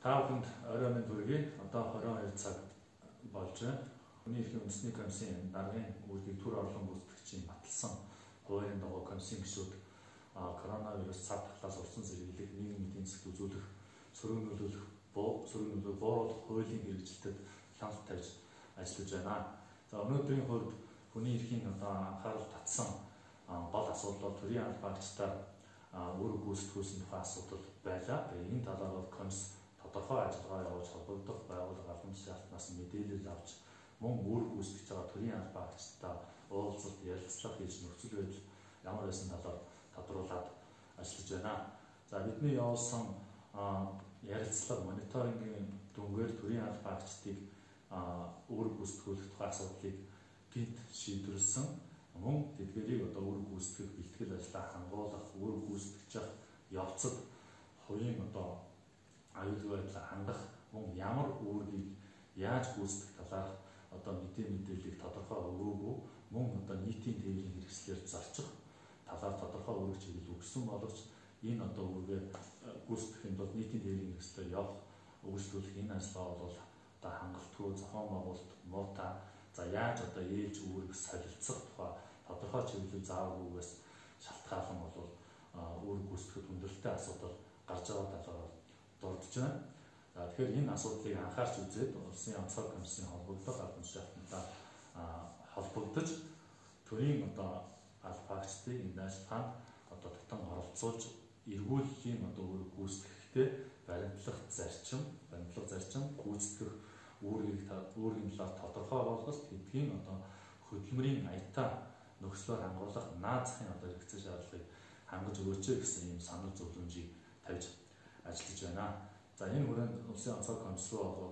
Таавахынд оройн төргийг одоо 22 цаг болж байна. Хүний эрхийн үндэсний комиссийн даргын үйлдвэрлэлийн төр орлон гүйцэтгэгчийн баталсан хувийн дагуу комиссийн гишүүд коронавирус цав талаас урьдчилан сэргийлэх, нийгмийн эдийн засагт үзүүлэх, сөрөг нөлөөг бууруулах хуулийн хэрэгжилтэд хяналт тавьж ажиллаж байна. За өнөөдрийн хувьд хүний эрхийн анхаарал татсан гол асуудал бол төрийн албаагчдаар үр гүйцэтгүүлсэн тухай асуудал байлаа. Энэ талаар бол комисс тодорхой ажиллагаа явуулж холбогдох байгууллага албан тушаалтнаас мэдээлэл авч мөн үр гүйцэтгэж байгаа төрийн албаагчдаа уулзалт ярилцлага хийж нөхцөл байдал ямар байсан талаар тодруулаад ажиллаж байна. За бидний явуулсан ярилцлага мониторингийн дүнгээр төрийн албаагчдыг үр гүйцэтгүүлэх тухай асуудлыг гинт шийдвэрлсэн. Мөн тэдгээрийг үр гүйцэтгэх бэлтгэл ажлаа хангуулах, үр гүйцэтгэж явцад хувийн аюулгүй байдлаа хангах, мөн ямар үүргийг яаж гүйцэтгэх талаар мэдээллийг тодорхой өгөөгүй, мөн нийтийн тээврийн хэрэгслээр зарчих талаар тодорхой үүрэг чиглэл өгсөн боловч энэ үүргээ гүйцэтгэхийн тулд нийтийн тээврийн хэрэгслээр явах үйлчлүүлэх энэ ажиллагаа бол хангалтгүй, зохион байгуулалт муутай. За яаж ээлж үүрэг солилцох тухай тодорхой чиглэл зааваргүйгээс шалтгаалan бол үр гүйцэтгэхэд хүндрэлтэй асуудал гарч байгаа талаар дурдж байна. За тэгэхээр энэ асуудлыг анхаарч үзээд улсын онцгой комиссийн холбогдох албан тушаалтнтай холбогдож төрийн албаагчдыг энэ ажиллагаанд татан оролцуулж эргүүллийн үр гүйцэтгэхдээ баримтлах зарчим гүйцэтгэх үүргийн талаар тодорхой болгох, эдгийн хөдөлмөрийн аятаа нөхцлөөр хангуулах, наад захын хэрэгцээ шаардлагыг хангаж өгөөч гэсэн ийм санал зөвлөмжийг тавьж ажиллаж байна. За энэ хүрээнд улсын онцгой комисс руу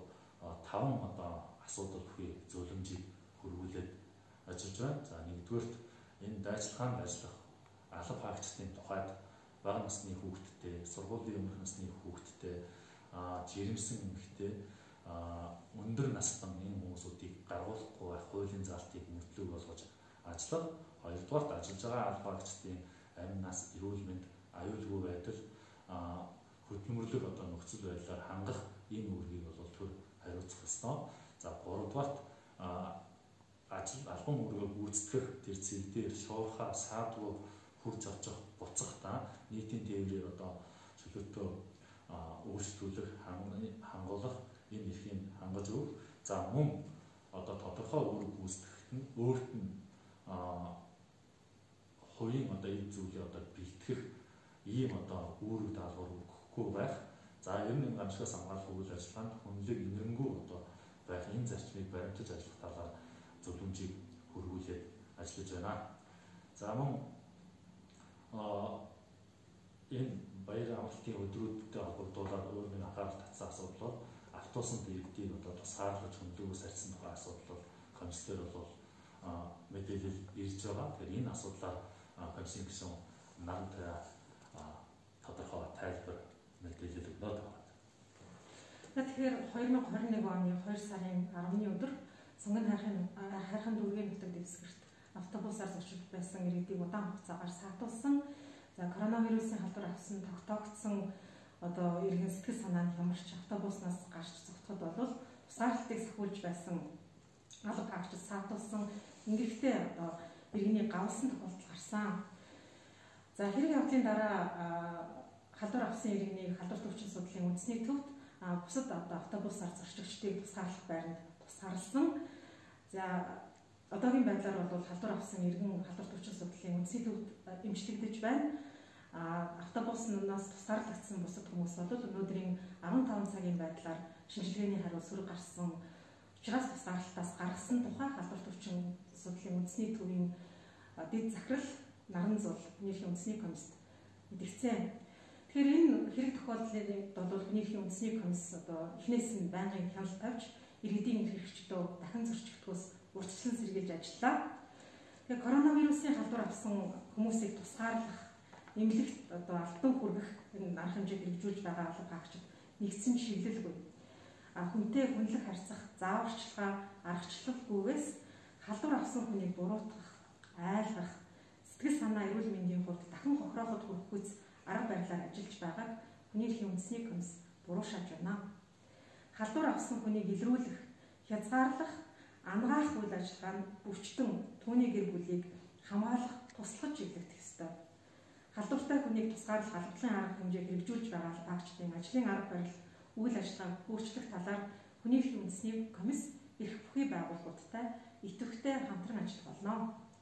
5 асуудал бүхий зөвлөмжийг хөрвүүлээд ажиллаж байна. За нэгдүгээрт энэ дайчилгаанд ажиллах алба хаагчдын тухайд бага насны хүүхэдтэй, сургуулийн өмнөх насны хүүхэдтэй, жирэмсэн эмэгтэй, өндөр настан энэ хүмүүсүүдийг гаргуулахгүй байх хуулийн заалтыг нөхцөлөг болгож ажиллах. Хоёрдугаарт ажиллаж байгаа алба хаагчдын амь нас, эрүүл мэнд, аюулгүй байдал, хөдөлмөрлөх нөхцөл байдлаар хангах энэ үүргийг бол төр хариуцах ёстой. За гуравдугаарт албан үүргээ гүйцэтгэх тэр цэг дээр шуурхаа саадгүй хурж очих буцахдаа нийтийн тээврээр чөлөөтөө өөрчлөлөх, хангуулах энэ эрхийг хангаж өгөх. За мөн тодорхой үр гүйцэтгэхэд нь өөрт нь хувийн эд зүйлээ бэлтгэх ийм үүрэг даалгавар өгөхгүй байх. За ер нь гамшигаас хамгаалах үйл ажиллагаанд хүнлэг инэрэнгүй байх энэ зарчмыг баримтаж ажиллах талаар зөвлөмжийг хөрвүүлээд ажиллаж байна. За мөн энэ баяр амралтын өдрүүдтэй холбогдуулаад өөрийн анхаарал татсан асуудал бол автобусанд иргэдийг тусгаарлаж хүнлэгөөс арьсан тухай асуудал бол комиссээр бол мэдээлэл ирж байгаа. Тэгэхээр энэ асуудлаар комиссийн гишүүн наран тавиа тодорхой тайлбар мэдээлэл өгнө байна. Тэгэхээр 2021 оны 2 сарын 10-ны өдөр Сонгон хайрхан дүүргийн нутаг дэвсгэрт автобусаар зочид байсан иргэдийг удаан хугацаагаар саатуулсан. За коронавирусын халдвар авсан тогтоогдсон иргэн сэтгэл санаанд ямарч автобуснаас гарч зогтоход бол тусгаарлалтыг сахиулж байсан алба хаагчид саатуулсан. Ингэхдээ иргэний гавлсан тохиолдол гарсан. За хэрэг явдлын дараа халдвар авсан иргэнийг халдвар төвчин судлалын үндэсний төвд бусад автобусаар зорчигчдыг тусгаарлах байранд тусгаарласан. За одоогийн байдлаар бол халдвар авсан иргэн халдвар төвчин судлалын үндэсний төвд эмчлэгдэж байна. Автобуснаас тусгаарлагдсан бусад хүмүүс бол өнөөдрийн 15 цагийн байдлаар шинжилгээний хариу сөрөг гарсан учраас тусгаарлалтаас гаргасан тухай халдвар төвчин судлалын үндэсний төвийн дэд захирал Наран Зул Хүний үндэсний комиссд мэдгдсэн. Тэгэхээр энэ хэрэг тохиолдлыг бол Хүний үндэсний комисс эхнээс нь байнгын хяналт тавьж иргэдийн хэрэгчлөө дахин зорчигдохоос урьдчилан сэргийлж ажиллаа. Тэгэхээр коронавирусын халдвар авсан хүмүүсийг тусгаарлах, эмнэлэгт албан хүргэх энэ арга хэмжээг хэрэгжүүлж байгаа алба хаагчид нэгдсэн чиглэлгүй. Хүнтэй хүнлэх харьцах, зааварчилгаа, аргачлалгүйгээс халдвар авсан хүнийг буруутгах, айлгах, сэтгэл санаа, эрүүл мэндийн хувьд дахин хохирооход хүрэхгүйц арга барилаар ажиллаж байгааг Хүний үндэсний комисс буруушааж байна. халдвар авсан хүнийг илрүүлэх, хязгаарлах, амгаах үйл ажиллагаанд бүрчтэн түүний гэр бүлийг хамгаалах, туслахж чиглэгдэх ёстой. Халдвартай хүнийг тусгаарлах албадлын арга хэмжээ хэрэгжүүлж байгаа агчдын ажлын арга барил, үйл ажиллагааг өөрчлөх талаар хүний эрхийн үндэсний комисс эрх бүхий байгууллагуудтай идэвхтэй хамтран ажиллах болно.